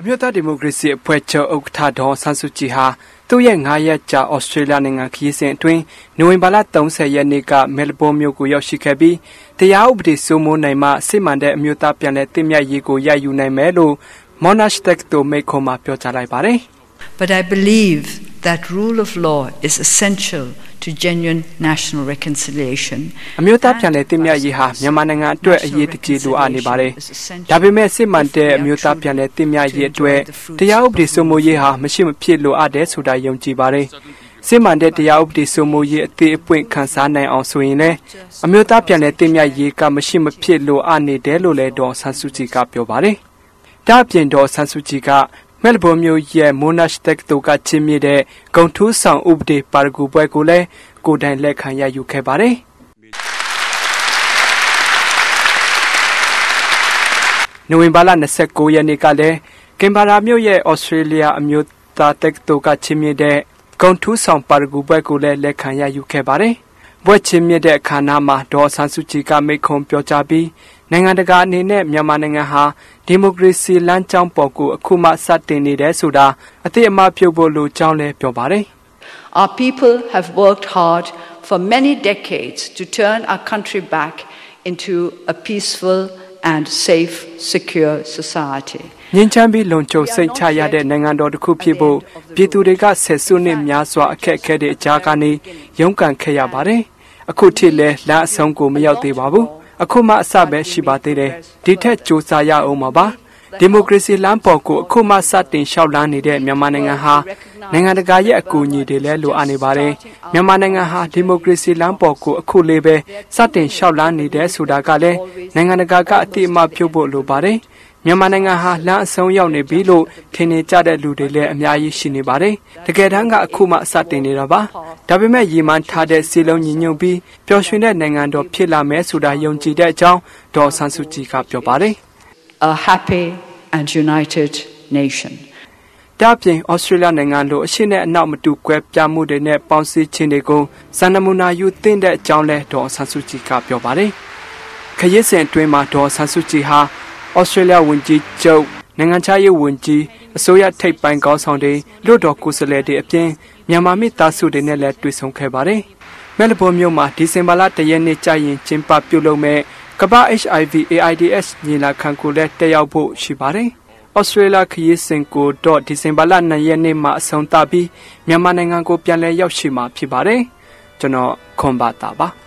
မျိုးသားဒီမိုကရေစီအဖွဲ့ချုပ်ဥက္ကဋ္ဌဒေါ်ဆန်းစုကြည်ဟာသူ့ရဲ့9ရက်ကြာဩစတြေးလျနိုင်ငံခရီးစဉ်အတွင်းနိုဝင်ဘာလ30ရက်နေ့ကမဲလ်ဘုန်းမြို့ကိုရောက်ရှိခဲ့ပြီးတရားဥပဒေစိုးမိုးနိုင်မှစစ်မှန်တဲ့အမျိုးသားပြန်လည်တည်မြဲရေးကိုရယူနိုင်မယ်လို့ Monash Tech တို့မိန့်ခွန်းမှာပြောကြားလိုက်ပါတယ် But I believe that rule of law is essential to genuine national reconciliation. အမျိုးသားပြန်လည်တည်မြဲရေးဟာမြန်မာနိုင်ငံအတွက်အရေးတကြီးလိုအပ်နေပါတယ်။ဒါပေမဲ့စစ်မှန်တဲ့အမျိုးသားပြန်လည်တည်မြဲရေးအတွက်တရားဥပဒေစိုးမိုးရေးဟာမရှိမဖြစ်လိုအပ်တယ်ဆိုတာယုံကြည်ပါတယ်။စစ်မှန်တဲ့တရားဥပဒေစိုးမိုးရေးအသေးအပွင့်ခန်းစားနိုင်အောင်ဆိုရင်လည်းအမျိုးသားပြန်လည်တည်မြဲရေးကမရှိမဖြစ်လိုအပ်နေတယ်လို့လည်းဒေါ်ဆန်းစုကြည်ကပြောပါတယ်။ဒါ့အပြင်ဒေါ်ဆန်းစုကြည်ကမဲလ်ဘုန်းမြို့ရဲ့ Monash Tech တို့ကချင်းမြတဲ့ဂုံထူးဆောင်ဥပဒေပါရဂူပွဲကိုလည်းကိုယ်တိုင်လက်ခံရယူခဲ့ပါတယ်။နိုဝင်ဘာလ29ရက်နေ့ကလည်းကင်ဘာရာမြို့ရဲ့ Australia အမျိုးသား Tech တို့ကချင်းမြတဲ့ဂုံထူးဆောင်ပါရဂူပွဲကိုလည်းလက်ခံရယူခဲ့ပါတယ်။ဘွဲ့ချင်းမြတဲ့အခမ်းအနားမှာဒေါ်ဆန်းစုကြည်ကမိန့်ခွန်းပြောကြားပြီးနိုင်ငံတကာအနေနဲ့မြန်မာနိုင်ငံဟာဒီမိုကရေစီလမ်းကြောင်းပေါ်ကိုအခုမှစတင်နေတယ်ဆိုတာအသိအမှတ်ပြုဖို့လိုကြောင်းလည်းပြောပါတယ် Our people have worked hard for many decades to turn our country back into a peaceful and safe, secure society. ငြိမ်းချမ်းပြီးလုံခြုံစိတ်ချရတဲ့နိုင်ငံတော်တစ်ခုဖြစ်ဖို့ပြည်သူတွေကဆယ်စုနှစ်များစွာအခက်အခဲတွေအကြားကနေရုန်းကန်ခဲ့ရပါတယ်။အခုထိလည်းလမ်းအဆုံးကိုမရောက်သေးပါဘူး။အခုမှအစပဲရှိပါသေးတယ်ဒီထက်ကြိုးစားရအောင်ပါဒီမိုကရေစီလမ်းပေါ်ကိုအခုမှစတင်လျှောက်လန်းနေတဲ့မြန်မာနိုင်ငံဟာနိုင်ငံတကာရဲ့အကူအညီတွေလည်းလိုအပ်နေပါတယ်မြန်မာနိုင်ငံဟာဒီမိုကရေစီလမ်းပေါ်ကိုအခုလေးပဲစတင်လျှောက်လန်းနေတဲ့ဆိုတာကလည်းနိုင်ငံတကာကအတိအမှပြုဖို့လိုပါတယ်မြန်မာနိုင်ငံဟာလမ်းအဆုံးရောက်နေပြီလို့ထင်နေကြတဲ့လူတွေလည်းအများကြီးရှိနေပါတယ်တကယ်တမ်းကအခုမှစတင်နေတာပါဒါပေမဲ့ရည်မှန်းထားတဲ့စီလုံးညီညွတ်ပြီးပျော်ရွှင်တဲ့နိုင်ငံတော်ဖြစ်လာမယ်ဆိုတာယုံကြည်တဲ့အကြောင်းဒေါ်ဆန်းစုကြည်ကပြောပါတယ် A happy and united nation ဒါပြင်ဩစတြေးလျနိုင်ငံလိုအရှိနဲ့အနောက်မတူကွဲပြားမှုတွေနဲ့ပေါင်းစည်းခြင်းတွေကိုစံနမူနာယူသင့်တဲ့အကြောင်းလဲဒေါ်ဆန်းစုကြည်ကပြောပါတယ်ခရီးစဉ်အတွင်းမှာဒေါ်ဆန်းစုကြည်ဟာဩစတြေးလျဝန်ကြီးချုပ်နိုင်ငံခြားရေးဝန်ကြီးအစိုးရထိပ်ပိုင်းခေါင်းဆောင်တွေလွှတ်တော်ကိုယ်စားလှယ်တွေအပြင်မြန်မာမိသားစုတွေနဲ့လည်းတွေ့ဆုံခဲ့ပါတယ်။မဲလ်ဘုန်းမြို့မှာဒီဇင်ဘာလ1ရက်နေ့ကြာရင်ကျင်းပပြုလုပ်မဲ့ကမ္ဘာ HIV/AIDS ညီလာခံကိုလည်းတက်ရောက်ဖို့ရှိပါတယ်။ဩစတြေးလျခရီးစဉ်ကိုတော့ဒီဇင်ဘာလ2ရက်နေ့မှာအဆုံးသတ်ပြီးမြန်မာနိုင်ငံကိုပြန်လည်ရောက်ရှိမှာဖြစ်ပါတယ်။ကျွန်တော်ခွန်ဘာတာပါ။